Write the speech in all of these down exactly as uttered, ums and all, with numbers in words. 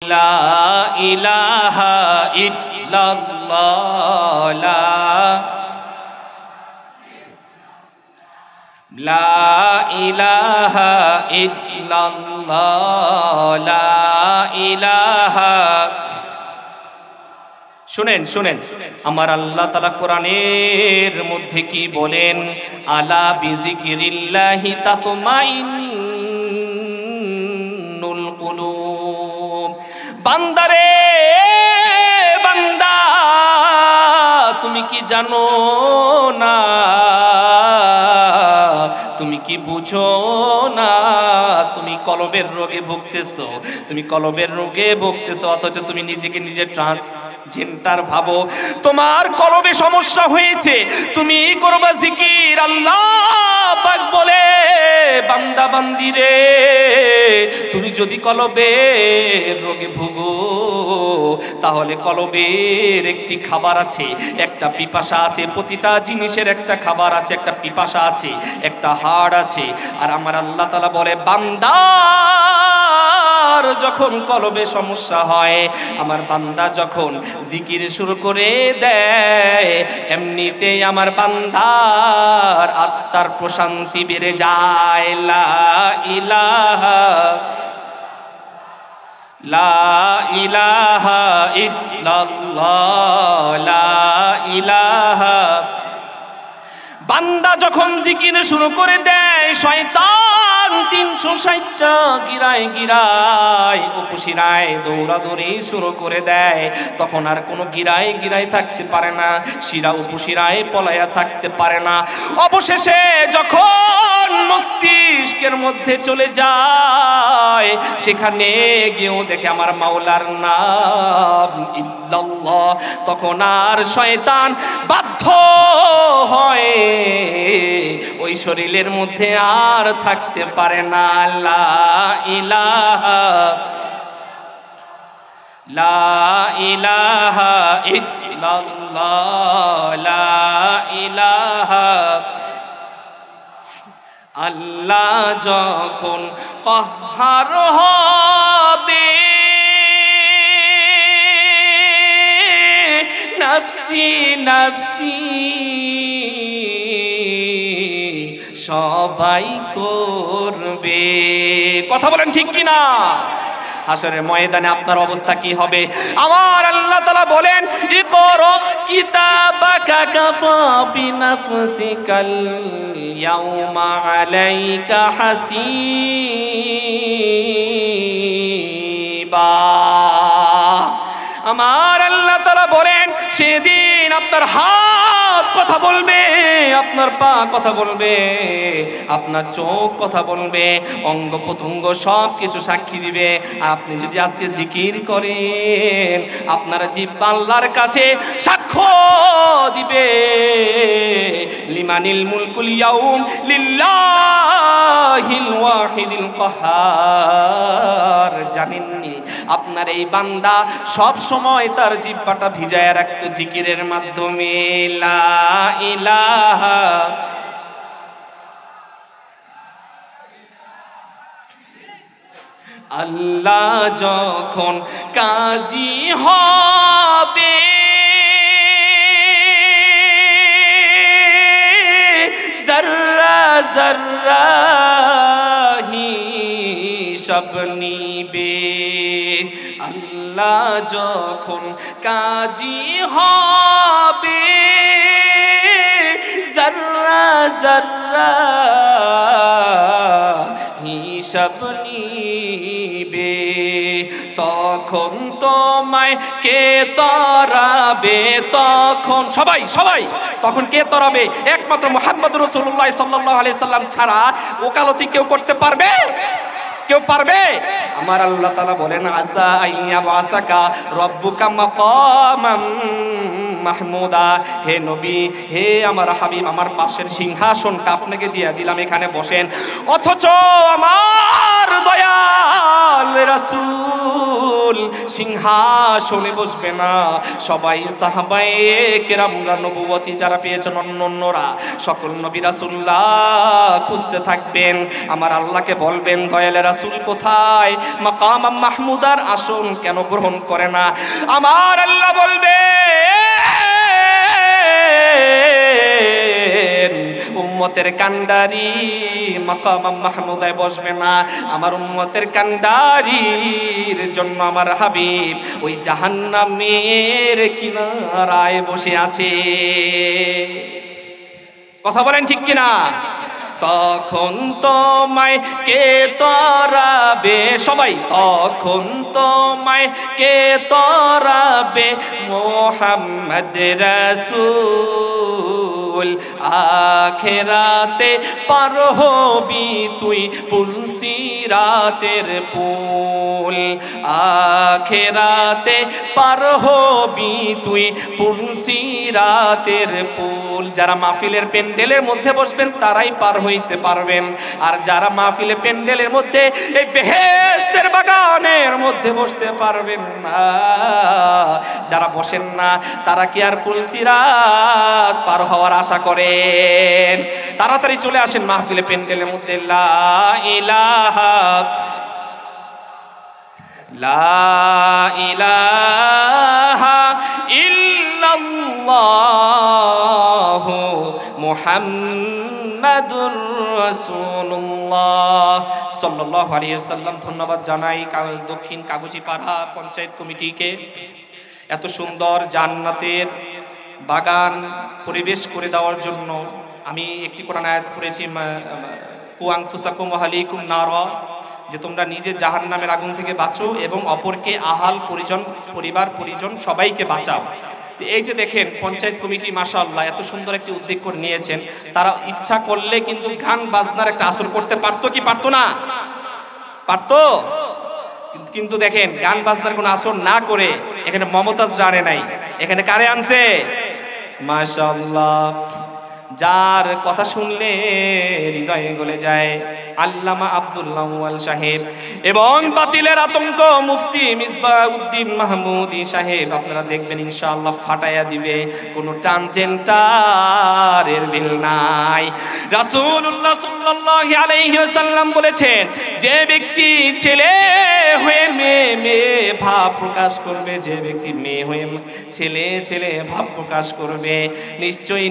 লা ইলাহা ইল্লাল্লাহ লা ইলাহা ইল্লাল্লাহ লা ইলাহা। শুনেন শুনেন আমার আল্লাহ তাআলা কোরআনের মধ্যে কি বলেন, আলা বিযিকিরিল্লাহি তাতমাইন্নুল কুলুব। বান্দারে বান্দা, তুমি কি জানো না, তুমি কি বুঝো না, তুমি কলবের রোগে ভুগতেছো, তুমি কলবের রোগে ভুগতেছো, অথচ তুমি নিজেকে নিজে ট্রান্সজেন্ডার ভাবো। তোমার কলবে সমস্যা হয়েছে, তুমি করবা জিকির। আল্লাহ পাক বলে, বান্দা বান্দি রে, তুমি যদি কলবের রোগে ভুগো, তাহলে কলবের একটি খাবার আছে, একটা পিপাসা আছে। প্রতিটা জিনিসের একটা খাবার আছে, একটা পিপাসা আছে, একটা হাড় আছে। আর আমার আল্লাহ তাআলা বলে, বান্দার যখন কলবে সমস্যা হয়, আমার বান্দা যখন জিকির শুরু করে দেয়, এমনিতেই আমার বান্দার আত্মার প্রশান্তি বেড়ে যায়। লা ইলাহা লা ইলাহা ইল্লাল্লাহ লা ইলাহা। বান্দা যখন জিকির শুরু করে দেয়, শয়তান তিনশো ষাটটা গিরায় গিরায় উপশিরায় দৌড়াদৌড়ি শুরু করে দেয়। তখন আর কোনো গিরায় গিরায় থাকতে পারে না, শিরা উপশিরায় পলায়া থাকতে পারে না। অবশেষে যখন মস্তিষ্কের মধ্যে চলে যায়, সেখানে গিয়েও দেখে আমার মাওলার নাম ইল্লাল্লাহ। তখন আর শয়তান বাধ্য হয় ওই শরীরের মধ্যে আর থাকতে পারে না। লা ইলাহা লা ইলাহা ইল্লাল্লাহ লা ইলাহা। আল্লাহ যখন কাহ্হার হবে, নফসি নফসি সবাই করবে। কথা বলেন ঠিক কিনা? হাসরের ময়দানে আপনার অবস্থা কি হবে? আমার আল্লাহ তাআলা বলেন, ইকরা কিতাবাকা কাফা বিনাফসিকাল ইয়াউমা আলাইকা হাসিবা। আমার আল্লাহ তাআলা বলেন, সেদিন আপনার হাত কথা বলবে, আপনার পা কথা বলবে, আপনার চোখ কথা বলবে, অঙ্গ প্রত্যঙ্গ সব কিছু সাক্ষী দিবে। আপনি যদি আজকে জিকির করেন, আপনার জিহ্বা আল্লাহর কাছে সাক্ষ্য দিবে। লিমানিল মুলকুল ইয়াউম লিল্লাহিল ওয়াহিদিল কাহ্হার। জানেননি আপনার এই বান্দা সব সময় তার জিহ্বাটা ভিজায় রাখতো জিকিরের মাধ্যমে। লা ইলাহা আল্লাহ যখন কাজী হবে, জর্রা জর্রা হিসাব নিবে। আল্লাহ যখন কাজী হবে, জর্রা জর্রা হিসাব নিবে। তখন তোমায় কে তরাবে? তখন সবাই সবাই তখন কে তরাবে? একমাত্র মুহাম্মদুর রাসূলুল্লাহ সাল্লাল্লাহু আলাইহি সাল্লাম ছাড়া ওকালতি কেউ করতে পারবে? কেউ পারবে? আমার আল্লাহ তাআলা বলেন, আসা আইয়া ওয়াসাকা রব্বুকা মাকামাম মাহমুদা। হে নবী, হে আমার হাবিব, আমার পাশের সিংহাসনটা আপনাকে দিয়ে দিলাম, এখানে বসেন। অথচ আমার দয়াল রাসূল সিংহাসনে বসবে না, সবাই সাহাবায়ে কেরামরা নবুয়তি যারা পেয়েছেন অন্য অন্যরা সকল নবী রাসূলুল্লাহ খুঁজতে থাকবেন। আমার আল্লাহকে বলবেন, দয়ালে রাসূল কোথায়? মাকাম মাহমুদার আসন কেন গ্রহণ করে না? আমার আল্লাহ বলবে, উম্মতের কান্ডারি মাকাম মাহমুদায় বসবে না, আমার উম্মতের কান্ডারির জন্য আমার হাবিব ওই জাহান্নামের কিনারায় বসে আছে। কথা বলেন ঠিক কিনা? তখন তোমায় কে তরাবে, সবাই তখন তোমায় কে তরাবে মোহাম্মদ রাসূল, আখেরাতে পার হবি তুই পুলসিরাতের পুল, আখেরাতে পার হবি তুই পুলসিরাতের পুল। যারা মাহফিলের প্যান্ডেলের মধ্যে বসবেন তারাই পার হইতে পারবেন, আর যারা মাহফিলে প্যান্ডেলের মধ্যে এই বেহেশতের বাগানের মধ্যে বসতে পারবেন না, যারা বসেন না তারা কি আর পুলসিরাত পার হওয়ার আশা করেন? তাড়াতাড়ি চলে আসেন মাহফিলে প্যান্ডেলের মধ্যে। লা ইলাহা লা ইলাহা ইল্লাল্লাহু মুহাম্মাদুর রাসূলুল্লাহ সাল্লাল্লাহু আলাইহি ওয়াসাল্লাম। ধন্যবাদ জানাই দক্ষিণ কাগজিপাড়া পঞ্চায়েত কমিটিকে এত সুন্দর জান্নাতের বাগান পরিবেশ করে দেওয়ার জন্য। আমি একটি কোরআন আয়াত পড়েছি, কু আনফুসাকুম ওয়া আহলিকুম নারা, যে তোমরা নিজে জাহান্নামের আগুন থেকে বাঁচো এবং অপরকে আহাল পরিজন পরিবার পরিজন সবাইকে বাঁচাও। এই যে দেখেন পঞ্চায়েত কমিটি মাশাআল্লাহ এত সুন্দর একটি উদ্যোগ করে নিয়েছেন। তারা ইচ্ছা করলে কিন্তু গান বাজনার একটা আসর করতে পারতো কি পারতো না? পারতো। কিন্তু দেখেন গান বাজনার কোনো আসর না করে এখানে মমতাজ রানে নাই, এখানে কারে আনছে? মাশাআল্লাহ, যার কথা শুনলে হৃদয়ে গলে যায় আল্লামা আব্দুল্লাহ আল সাহেব এবং বাতিলের আতঙ্ক মুফতি মিসবাউদ্দিন মাহমুদি সাহেব। আপনারা দেখবেন ইনশাআল্লাহ ফাটাইয়া দিবে, কোনো ট্রানজেন্ডারের বিল নাই। রাসূলুল্লাহ সাল্লাল্লাহু আলাইহি ওয়াসাল্লাম বলেছেন, যে ব্যক্তি ছেলে হয়ে মেয়ে মেয়ে ভাব প্রকাশ করবে, যে ব্যক্তি মেয়ে হয়ে ছেলে ছেলে ভাব প্রকাশ করবে, নিশ্চয়ই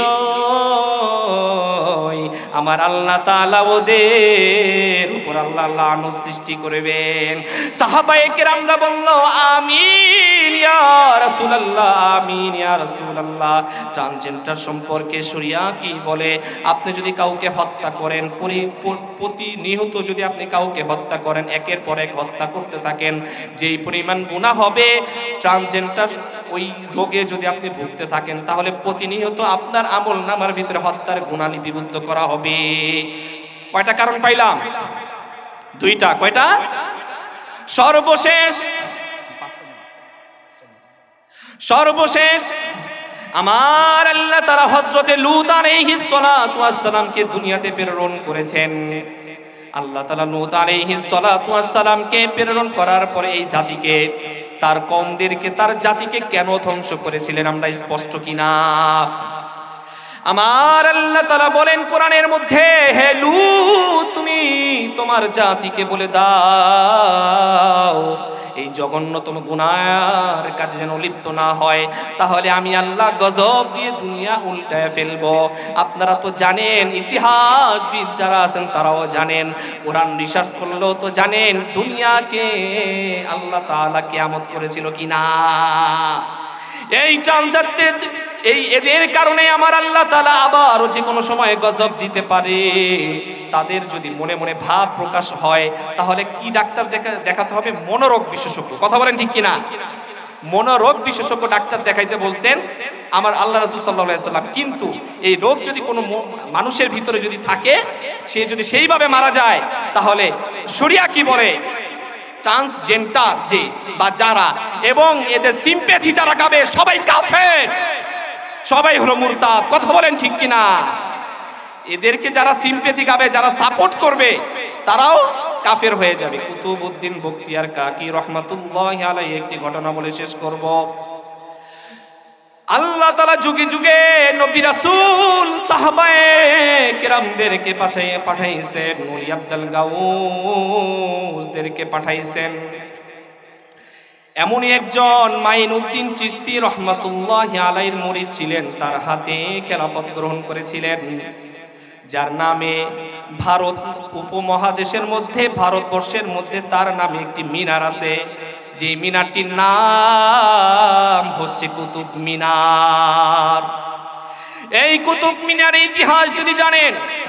নিশ্চয় আমার আল্লাহ তাআলা ওদের উপর আল্লাহ লানত সৃষ্টি করবেন। সাহাবায়ে কেরামরা বলল আমিন ইয়া রাসূলুল্লাহ, আমিন ইয়া রাসূলুল্লাহ। ট্রান্সজেন্ডার সম্পর্কে শরিয়া কি বলে? আপনি যদি কাউকে হত্যা করেন, প্রতিনিয়ত যদি আপনি কাউকে হত্যা করেন, একের পর এক হত্যা করতে থাকেন, যেই পরিমাণ গুনাহ হবে ট্রান্সজেন্ডার ওই রোগে যদি আপনি ভুগতে থাকেন, তাহলে প্রতিনিয়ত আপনার আমল নামার ভিতরে হত্যার গুনাহ লিপিবদ্ধ করা হবে। কয়টা কারণ পাইলাম? দুইটা। কয়টা? সর্বশেষ সর্বশেষ আমার আল্লাহ তাআলা হযরতে লূত আলাইহিস সালাতু ওয়াস সালামকে দুনিয়াতে প্রেরণ করেছেন। আল্লাহ তাআলা লূত আলাইহিস সালাতু ওয়াস সালামকে প্রেরণ করার পরে এই জাতিকে, তার কওমদেরকে, তার জাতিকে কেন ধ্বংস করেছিলেন আমরা স্পষ্ট কিনা? আমার আল্লাহ তাআলা বলেন কোরআনের মধ্যে, হে লূত তুমি তোমার জাতিকে বলে দাও এই জঘন্যতম গুনাহের কাজে যেন লিপ্ত না হয়, তাহলে আমি আল্লাহ গজব দিয়ে দুনিয়া উল্টায় ফেলবো। আপনারা তো জানেন, ইতিহাসবিদ যারা আছেন তারাও জানেন, কোরআন রিসার্চ করলেও তো জানেন দুনিয়াকে আল্লাহ তাআলা কিয়ামত করেছিল কিনা। এই ট্রানজেন্ডার এই এদের কারণে আমার আল্লাহ তাআলা আবারও যে কোনো সময় গজব দিতে পারে। তাদের যদি মনে মনে ভাব প্রকাশ হয় তাহলে কি ডাক্তার দেখাতে হবে? মনোরোগ বিশেষজ্ঞ। কথা বলেন ঠিক কিনা? মনোরোগ বিশেষজ্ঞ ডাক্তার দেখাইতে বলছেন আমার আল্লাহ রাসূল সাল্লাল্লাহু আলাইহি ওয়াসাল্লাম। কিন্তু এই রোগ যদি কোনো মানুষের ভিতরে যদি থাকে, সে যদি সেইভাবে মারা যায়, তাহলে শরিয়া কি বলে? ট্রান্সজেন্ডার যে বা যারা এবং এদের সিম্প্যাথি যারা গাবে সবাই কাফের, সবাই হলো মুরতাদ। কথা বলেন ঠিক কিনা? এদেরকে যারা সিম্প্যাথি গাবে, যারা সাপোর্ট করবে, তারাও কাফের হয়ে যাবে। কুতুবউদ্দিন বখতিয়ার কাকি রহমাতুল্লাহি আলাইহি একটি ঘটনা বলে শেষ করব। আল্লাহ তাআলা যুগে যুগে নবী রাসূল সাহাবায়ে কেরামদেরকে পাঠাইয়ে পাঠাইছেন, ওলি আব্দুল গাউসদেরকে পাঠাইছেন। এমনই একজন মাইনউদ্দিন চিশতি রহমাতুল্লাহি আলাইহির মুরিদ ছিলেন, তার হাতে খেলাফত গ্রহণ করেছিলেন, যার নামে ভারত উপমহাদেশের মধ্যে ভারতবর্ষের মধ্যে তার নামে একটি মিনার আছে, যে মিনারটির নাম হচ্ছে কুতুব মিনার। এই কুতুব মিনারের ইতিহাস যদি জানেন,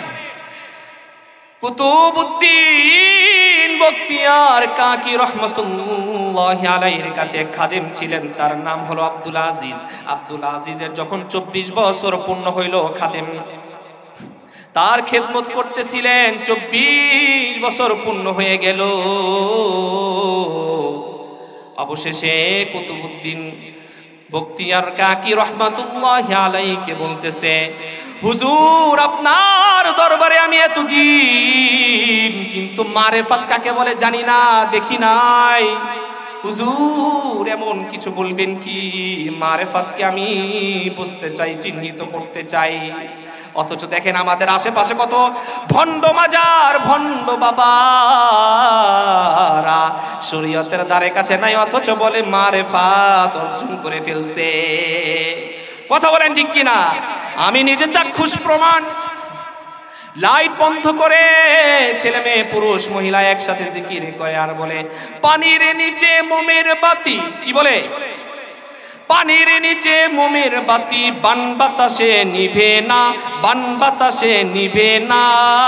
কুতুবউদ্দিন বখতিয়ার কাকি রহমাতুল্লাহি আলাইহির কাছে এক খাদেম ছিলেন, তার নাম হলো আব্দুল আজিজ। আব্দুল আজিজের যখন চব্বিশ বছর পূর্ণ হইল, খাদেম তার খেদমত করতেছিলেন, চব্বিশ বছর পূর্ণ হয়ে গেল। অবশেষে কুতুবউদ্দিন বখতিয়ার কাকি রহমাতুল্লাহি আলাইহিকে বলতেছে, হুজুর আপনার দরবারে আমি এতদিন কিন্তু মারেফাত কাকে বলে জানি না, দেখি নাই। হুজুর এমন কিছু বলবেন কি, মারেফাতকে আমি বুঝতে চাই, চিহ্নিত করতে চাই। অথচ দেখেন আমাদের আশেপাশে কত ভণ্ড মাজার, ভণ্ড বাবারা শরীয়তের দ্বারে কাছে নাই, অথচ বলে মারেফাত অর্জন করে ফেলছে। কথা বলেন ঠিক কিনা? আমি নিজে চাক্ষুষ প্রমাণ। লাইট বন্ধ করে ছেলে মেয়ে পুরুষ মহিলা একসাথে জিকির করে আর বলে, পানির নিচে মোমের বাতি। কি বলে? পানির নিচে মোমের বাতি, বান বাতাসে নিভে না, বান বাতাসে নিভে না।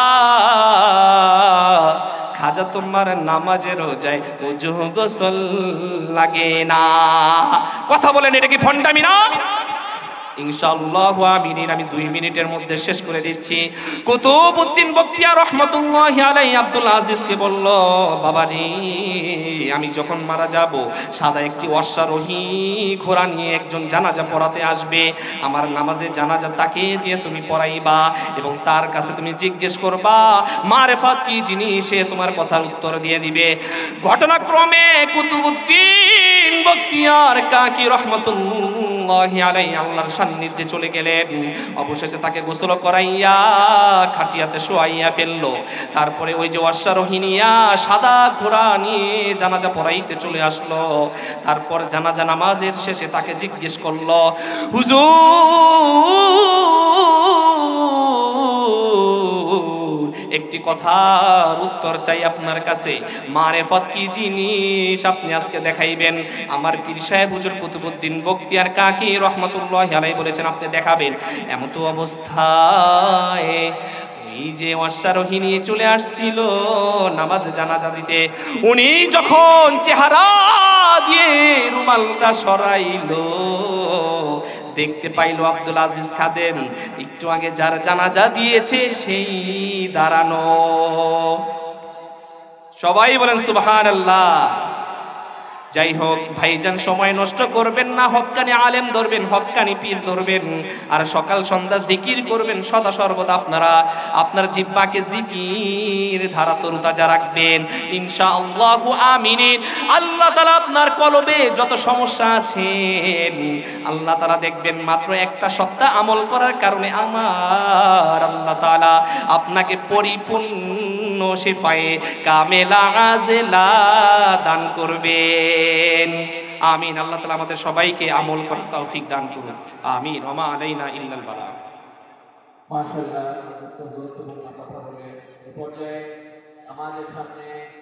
খাজা তোমার নামাজে রোজায় ওযু গোসল লাগে না। কথা বলেন, এটা কি ভণ্ডামি না? ইনশাআল্লাহ আমিন। আমি দুই মিনিটের মধ্যে শেষ করে দিচ্ছি। কুতুবউদ্দিন বখতিয়ার রহমাতুল্লাহি আলাইহি আব্দুল আজিজকে বলল, বাবারে আমি যখন মারা যাব, সাদা একটি অশ্বারোহী ঘোড়া নিয়ে একজন জানাজা পড়াতে আসবে, আমার নামাজে জানাজা তাকে দিয়ে তুমি পড়াইবা এবং তার কাছে তুমি জিজ্ঞেস করবা মারেফাত কি জিনিস, সে তোমার কথার উত্তর দিয়ে দিবে। ঘটনাক্রমে কুতুবউদ্দিন বখতিয়ার কাকি রহমাতুল্লাহি আলাইহি আল্লাহর সান্নিধ্যে চলে গেলেন। অবশেষে তাকে গোসল করাইয়া খাটিয়াতে শোয়াইয়া ফেললো। তারপরে ওই যে অশ্বারোহী নিয়া সাদা ঘোড়া নিয়ে জানাজা পড়াইতে চলে আসলো। তারপর জানাজা নামাজের শেষে তাকে জিজ্ঞেস করলো, হুজুর একটি কথার উত্তর চাই আপনার কাছে, মারেফত কি জিনিস আপনি আজকে দেখাইবেন। আমার পীর সাহেব হুজুর কুতুবউদ্দিন বখতিয়ার কাকি রহমাতুল্লাহি আলাইহি বলেছেন আপনি দেখাবেন। এমন তো অবস্থায় এই যে অশ্বারোহী নিয়ে চলে আসছিল নামাজে জানাজা দিতে, উনি যখন চেহারা দিয়ে রুমালটা সরাইলো, দেখতে পাইলো আব্দুল আজিজ খাদেম একটু আগে যার জানাজা দিয়েছে সেই দাঁড়ানো। সবাই বলেন সুবহানাল্লাহ। যাই হোক ভাইজান, সময় নষ্ট করবেন না, হক্কানি আলেম ধরবেন, হক্কানি পীর ধরবেন, আর সকাল সন্ধ্যা জিকির করবেন সদা সর্বদা। আপনারা আপনার জিহ্বাকে জিকির ধারা তরুতাজা রাখবেন ইনশাআল্লাহ আমিন। আল্লাহ তাআলা আপনার কলবে যত সমস্যা আছে আল্লাহ তাআলা দেখবেন মাত্র একটা সপ্তাহ আমল করার কারণে আমার আল্লাহ তাআলা আপনাকে পরিপূর্ণ শিফায়ে কামেলা আজেলা দান করবে। আমিন। আল্লাহ তাআলা আমাদের সবাইকে আমল করার তৌফিক দান করুন। আমিন। ওয়া মা আলাইনা ইল্লাল বালাগ। মাশাআল্লাহ, গুরুত্বপূর্ণ কথা বলে এ পর্যায়ে আমাদের সামনে